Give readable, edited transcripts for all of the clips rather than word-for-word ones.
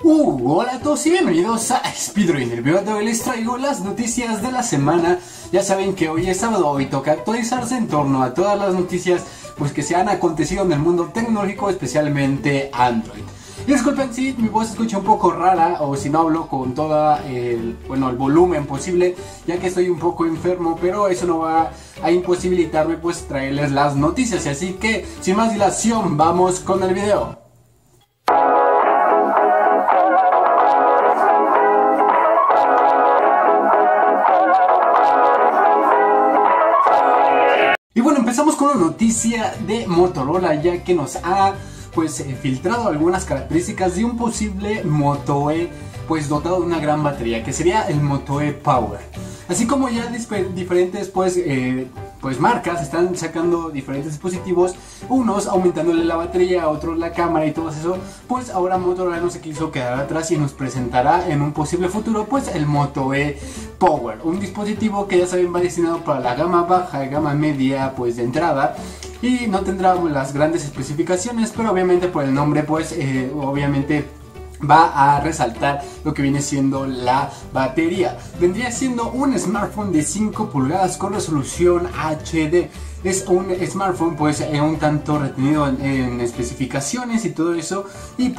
Hola a todos y bienvenidos a Speedrun. El video de hoy les traigo las noticias de la semana. Ya saben que hoy es sábado y toca actualizarse en torno a todas las noticias pues que se han acontecido en el mundo tecnológico, especialmente Android. Y disculpen si mi voz se escucha un poco rara o si no hablo con todo el volumen posible, ya que estoy un poco enfermo, pero eso no va a imposibilitarme pues traerles las noticias. Así que sin más dilación, vamos con el video. Y bueno, empezamos con una noticia de Motorola, ya que nos ha filtrado algunas características de un posible Moto E dotado de una gran batería, que sería el Moto E Power. Así como ya diferentes marcas están sacando diferentes dispositivos, unos aumentándole la batería, otros la cámara y todo eso, pues ahora Motorola no se quiso quedar atrás y nos presentará en un posible futuro el Moto E Power, un dispositivo que ya saben va destinado para la gama baja y gama media de entrada, y no tendrá las grandes especificaciones, pero obviamente por el nombre obviamente va a resaltar lo que viene siendo la batería. Vendría siendo un smartphone de 5 pulgadas con resolución HD. Es un smartphone un tanto retenido en especificaciones y todo eso, y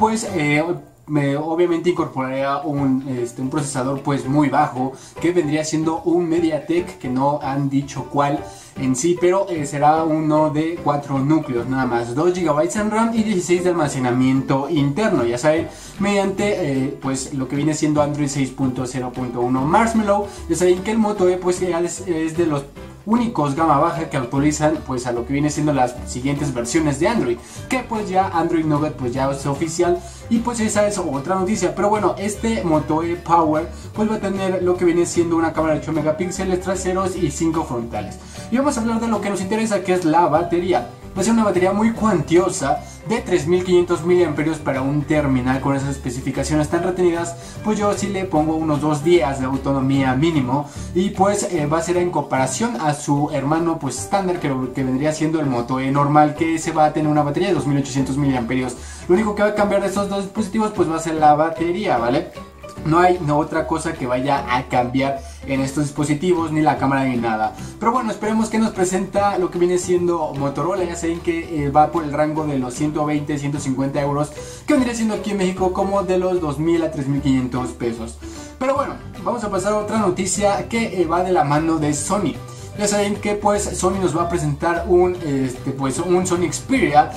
obviamente incorporaría un procesador muy bajo, que vendría siendo un MediaTek, que no han dicho cuál en sí, pero será uno de 4 núcleos nada más, 2 GB en RAM y 16 de almacenamiento interno, ya saben, mediante lo que viene siendo Android 6.0.1 Marshmallow. Ya saben que el Moto E es de los únicos gama baja que actualizan a lo que viene siendo las siguientes versiones de Android, que ya Android Nougat ya es oficial, y esa es otra noticia. Pero bueno, este Moto E Power va a tener lo que viene siendo una cámara de 8 megapíxeles traseros y 5 frontales. Y vamos a hablar de lo que nos interesa, que es la batería. Va a ser una batería muy cuantiosa de 3500 mAh para un terminal con esas especificaciones tan retenidas. Yo sí le pongo unos 2 días de autonomía mínimo, y va a ser en comparación a su hermano estándar, que vendría siendo el Moto E normal, que se va a tener una batería de 2800 mAh. Lo único que va a cambiar de estos dos dispositivos va a ser la batería, ¿vale? No hay otra cosa que vaya a cambiar en estos dispositivos, ni la cámara ni nada. Pero bueno, esperemos que nos presenta lo que viene siendo Motorola. Ya saben que va por el rango de los 120, 150 euros, que vendría siendo aquí en México como de los 2.000 a 3.500 pesos. Pero bueno, vamos a pasar a otra noticia que va de la mano de Sony. Ya saben que Sony nos va a presentar un Sony Xperia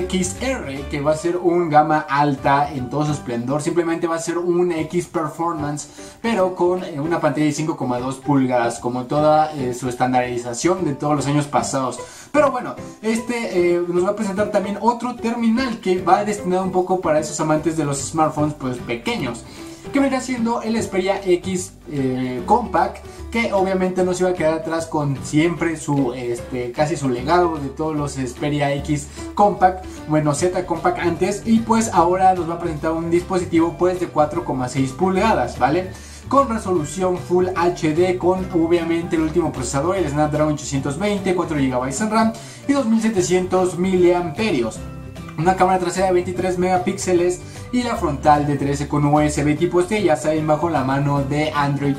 XR, que va a ser un gama alta en todo su esplendor. Simplemente va a ser un X Performance, pero con una pantalla de 5,2 pulgadas, como toda su estandarización de todos los años pasados. Pero bueno, nos va a presentar también otro terminal que va destinado un poco para esos amantes de los smartphones pequeños, que vendrá siendo el Xperia X Compact, que obviamente no se va a quedar atrás con siempre casi su legado de todos los Xperia X Compact, Z Compact antes, y ahora nos va a presentar un dispositivo de 4,6 pulgadas, ¿vale? Con resolución Full HD, con obviamente el último procesador, el Snapdragon 820, 4 GB en RAM y 2700 mAh. Una cámara trasera de 23 megapíxeles y la frontal de 13 con USB tipo C, ya saben, bajo la mano de Android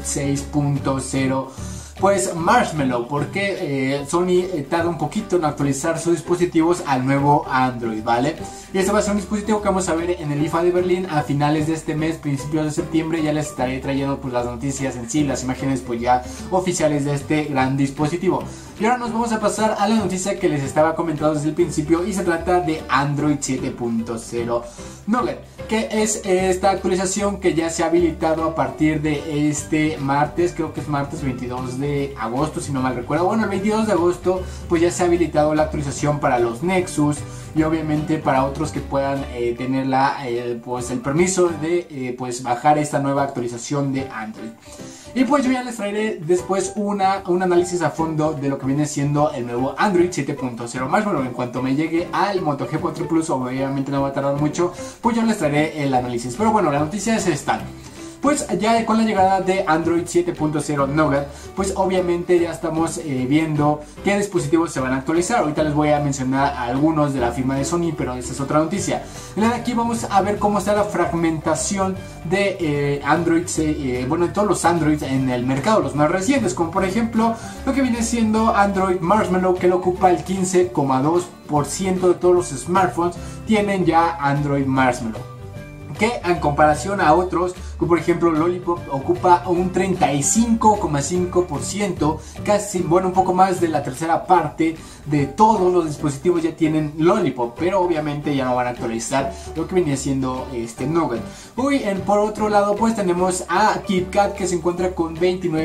6.0 Marshmallow, porque Sony tarda un poquito en actualizar sus dispositivos al nuevo Android, ¿vale? Y este va a ser un dispositivo que vamos a ver en el IFA de Berlín a finales de este mes, principios de septiembre. Ya les estaré trayendo las noticias en sí, las imágenes ya oficiales de este gran dispositivo. Y ahora nos vamos a pasar a la noticia que les estaba comentando desde el principio, y se trata de Android 7.0 Nougat, que es esta actualización que ya se ha habilitado a partir de este martes, creo que es martes 22 de agosto si no mal recuerdo. Bueno, el 22 de agosto ya se ha habilitado la actualización para los Nexus, y obviamente para otros que puedan tener el permiso de bajar esta nueva actualización de Android. Y yo ya les traeré después un análisis a fondo de lo que viene siendo el nuevo Android 7.0 Marshmallow. En cuanto me llegue al Moto G4 Plus, obviamente no va a tardar mucho, yo les traeré el análisis. Pero bueno, la noticia es esta. pues ya con la llegada de Android 7.0 Nougat, pues obviamente ya estamos viendo qué dispositivos se van a actualizar. Ahorita les voy a mencionar algunos de la firma de Sony, pero esa es otra noticia. En la de aquí vamos a ver cómo está la fragmentación de Android, bueno, de todos los Androids en el mercado, los más recientes, como por ejemplo lo que viene siendo Android Marshmallow, que lo ocupa el 15,2% de todos los smartphones tienen ya Android Marshmallow, que en comparación a otros, como por ejemplo Lollipop, ocupa un 35,5%, casi, bueno, un poco más de la tercera parte de todos los dispositivos ya tienen Lollipop, pero obviamente ya no van a actualizar lo que venía siendo Nougat. Por otro lado, pues tenemos a KitKat, que se encuentra con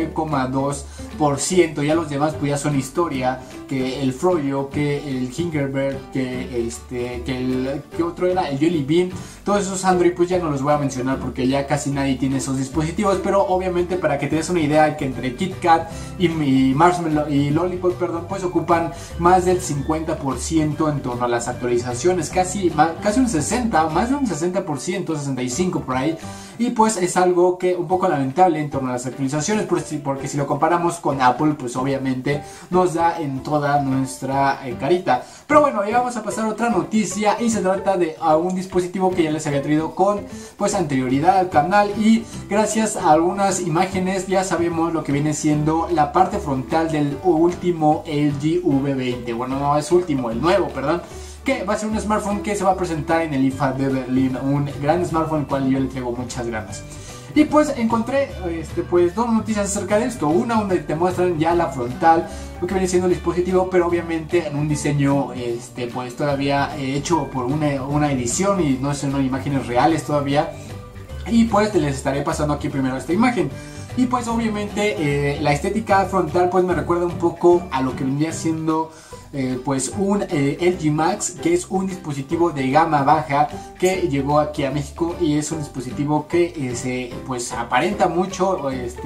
29,2%, ya los demás pues ya son historia, que el Froyo, que el Hinkerbird, que otro era el Jelly Bean. Todos esos Android pues ya no los voy a mencionar porque ya casi nadie tiene esos dispositivos, pero obviamente para que te des una idea, que entre KitKat y Marshmallow y Lollipop, perdón, pues ocupan más del 50% en torno a las actualizaciones, casi un 60, más de un 60%, 65% por ahí. Y pues es algo que un poco lamentable en torno a las actualizaciones, porque si lo comparamos con Apple, pues obviamente nos da en toda nuestra carita. Pero bueno, ya vamos a pasar a otra noticia, y se trata de un dispositivo que ya les había traído con pues anterioridad al canal, y gracias a algunas imágenes ya sabemos lo que viene siendo la parte frontal del último LG V20. Bueno, no es último, el nuevo, perdón, que va a ser un smartphone que se va a presentar en el IFA de Berlín, un gran smartphone al cual yo le traigo muchas ganas. Y pues encontré pues dos noticias acerca de esto. Una donde te muestran ya la frontal, lo que viene siendo el dispositivo, pero obviamente en un diseño pues todavía hecho por una edición, y no son imágenes reales todavía. Y pues les estaré pasando aquí primero esta imagen. Y pues obviamente la estética frontal pues me recuerda un poco a lo que vendría siendo pues un LG Max, que es un dispositivo de gama baja que llegó aquí a México, y es un dispositivo que se pues aparenta mucho,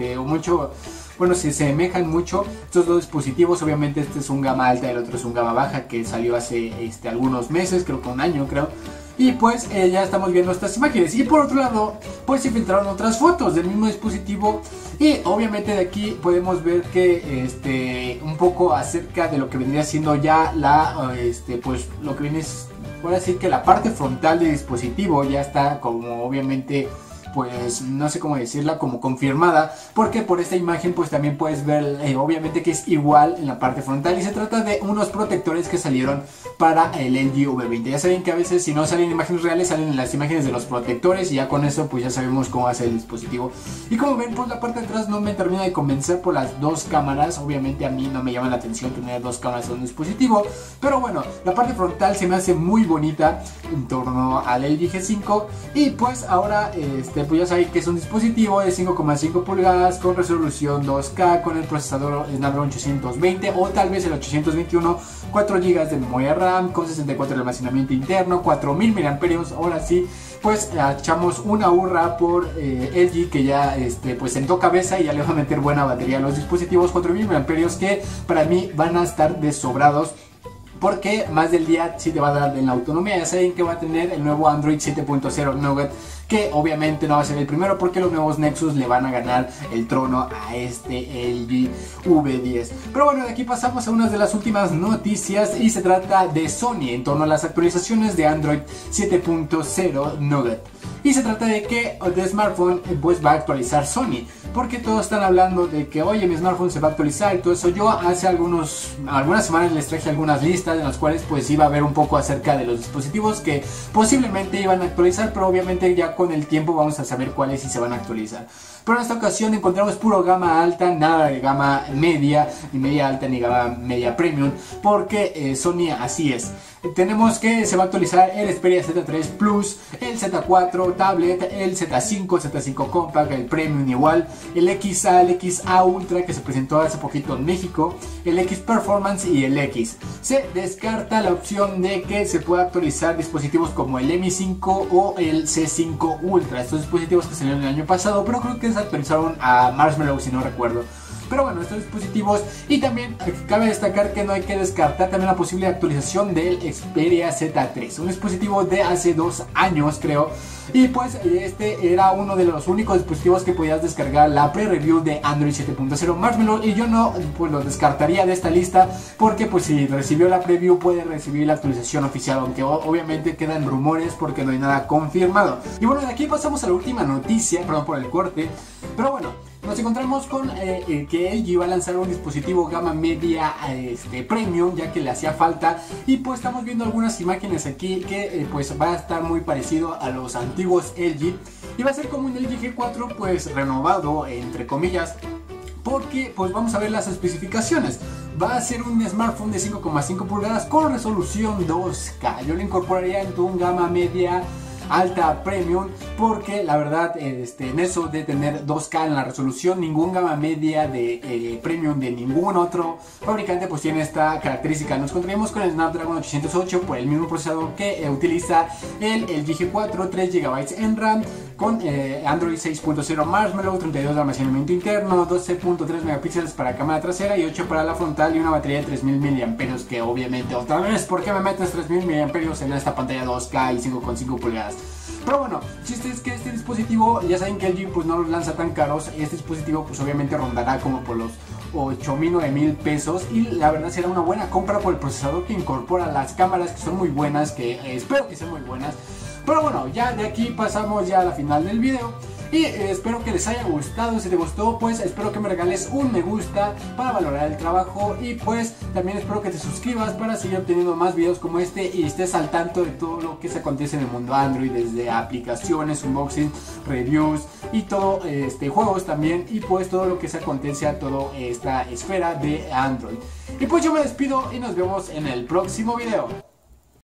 bueno, se semejan mucho estos dos dispositivos. Obviamente este es un gama alta y el otro es un gama baja, que salió hace algunos meses, creo que un año, creo. Y pues ya estamos viendo estas imágenes. Y por otro lado, pues se filtraron otras fotos del mismo dispositivo. Y obviamente de aquí podemos ver que un poco acerca de lo que vendría siendo ya pues lo que viene es, por decir, que la parte frontal del dispositivo ya está como obviamente, pues no sé cómo decirla, como confirmada, porque por esta imagen pues también puedes ver obviamente que es igual en la parte frontal, y se trata de unos protectores que salieron para el LG V20. Ya saben que a veces si no salen imágenes reales, salen las imágenes de los protectores, y ya con eso pues ya sabemos cómo va a ser el dispositivo. Y como ven, pues la parte de atrás no me termina de convencer por las dos cámaras. Obviamente a mí no me llama la atención tener dos cámaras en un dispositivo, pero bueno, la parte frontal se me hace muy bonita en torno al LG G5. Y pues ahora pues ya saben que es un dispositivo de 5,5 pulgadas con resolución 2K, con el procesador Snapdragon 820 o tal vez el 821, 4 GB de memoria RAM, con 64 de almacenamiento interno, 4000 mAh. Ahora sí, pues echamos una hurra por LG, que ya pues sentó cabeza y ya le va a meter buena batería a los dispositivos. 4000 mAh que para mí van a estar desobrados, porque más del día sí te va a dar en la autonomía. Ya saben que va a tener el nuevo Android 7.0 Nougat, que obviamente no va a ser el primero, porque los nuevos Nexus le van a ganar el trono a LG V10. Pero bueno, de aquí pasamos a una de las últimas noticias, y se trata de Sony en torno a las actualizaciones de Android 7.0 Nougat. Y se trata de que el smartphone pues va a actualizar Sony, porque todos están hablando de que oye, mi smartphone se va a actualizar y todo eso. Yo hace algunas semanas les traje algunas listas en las cuales pues iba a ver un poco acerca de los dispositivos que posiblemente iban a actualizar, pero obviamente ya con el tiempo vamos a saber cuáles sí se van a actualizar. Pero en esta ocasión encontramos puro gama alta, nada de gama media, ni media alta, ni gama media premium, porque Sony así es. Tenemos que se va a actualizar el Xperia Z3 Plus, el Z4 Tablet, el Z5, el Z5 Compact, el Premium igual, el XA, el XA Ultra que se presentó hace poquito en México, el X Performance y el X. Se descarta la opción de que se pueda actualizar dispositivos como el Mi 5 o el C5 Ultra, estos dispositivos que salieron el año pasado, pero creo que se actualizaron a Marshmallow si no recuerdo. Pero bueno, estos dispositivos, y también cabe destacar que no hay que descartar también la posible actualización del Xperia Z3, un dispositivo de hace 2 años creo. Y pues este era uno de los únicos dispositivos que podías descargar la pre-review de Android 7.0 Marshmallow, y yo no pues lo descartaría de esta lista, porque pues si recibió la preview puede recibir la actualización oficial, aunque obviamente quedan rumores porque no hay nada confirmado. Y bueno, de aquí pasamos a la última noticia, perdón por el corte, pero bueno, nos encontramos con que LG va a lanzar un dispositivo gama media premium, ya que le hacía falta, y pues estamos viendo algunas imágenes aquí que pues va a estar muy parecido a los antiguos LG, y va a ser como un LG G4 pues renovado entre comillas, porque pues vamos a ver las especificaciones. Va a ser un smartphone de 5,5 pulgadas con resolución 2K. Yo lo incorporaría en un gama media alta premium, porque la verdad en eso de tener 2K en la resolución, ningún gama media de premium de ningún otro fabricante pues tiene esta característica. Nos encontraremos con el Snapdragon 808 por el mismo procesador que utiliza el LG G4, 3 GB en RAM, con Android 6.0 Marshmallow, 32 de almacenamiento interno, 12.3 megapíxeles para cámara trasera y 8 para la frontal, y una batería de 3000 mAh, que obviamente otra vez, ¿por qué me metes 3000 mAh en esta pantalla 2K y 5,5 pulgadas? Pero bueno, el chiste es que este dispositivo, ya saben que LG pues no los lanza tan caros. Este dispositivo pues obviamente rondará como por los 8,000, 9,000 pesos, y la verdad será una buena compra por el procesador que incorpora, las cámaras que son muy buenas, que espero que sean muy buenas. Pero bueno, ya de aquí pasamos ya a la final del video, y espero que les haya gustado. Si te gustó pues espero que me regales un me gusta para valorar el trabajo, y pues también espero que te suscribas para seguir obteniendo más videos como este y estés al tanto de todo lo que se acontece en el mundo Android, desde aplicaciones, unboxing, reviews y todo, juegos también, y pues todo lo que se acontece a toda esta esfera de Android. Y pues yo me despido y nos vemos en el próximo video.